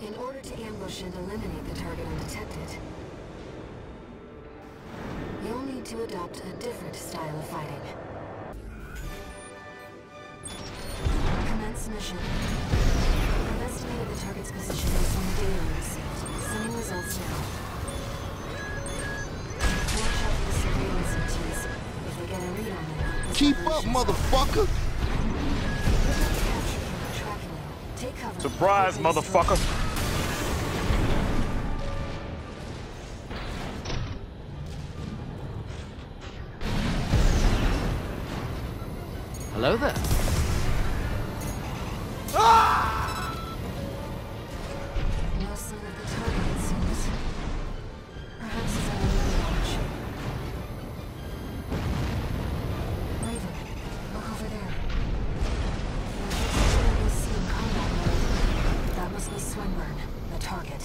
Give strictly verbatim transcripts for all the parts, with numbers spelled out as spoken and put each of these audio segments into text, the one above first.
In order to ambush and eliminate the target undetected, you'll need to adopt a different style of fighting. Commence mission. I've estimated the target's position based on the data we received. Sending results now. Watch out for the surveillance M Ts. If they get a read on them... Keep up, motherfucker! Surprise, motherfucker! Hello there. Ah! No sign of the target, it seems. Perhaps he's on another launch. Raven, look over there. We'll see in combat mode. That must be Swinburne, the target.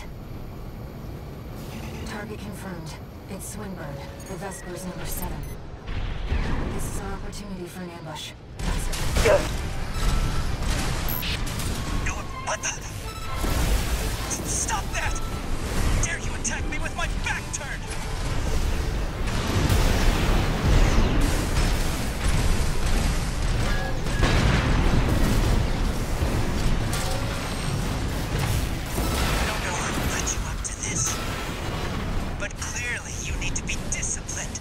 Target confirmed. It's Swinburne, the Vesper's number seven. This is our opportunity for an ambush. What the? Stop that! Dare you attack me with my back turned? I don't know who led you up to this, but clearly you need to be disciplined.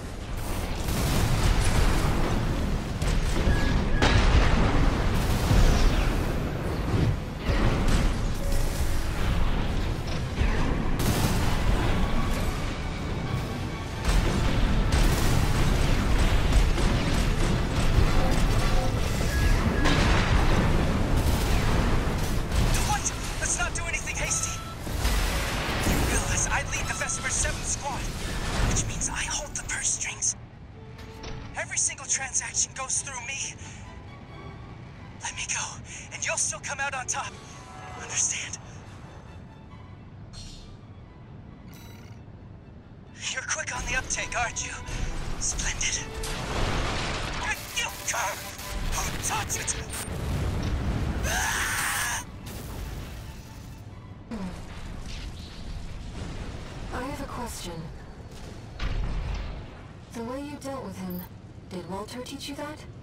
Transaction goes through me. Let me go, and you'll still come out on top. Understand? You're quick on the uptake, aren't you? Splendid. And you come! Who touched it? Ah! Hmm. I have a question. The way you dealt with him, did Walter teach you that?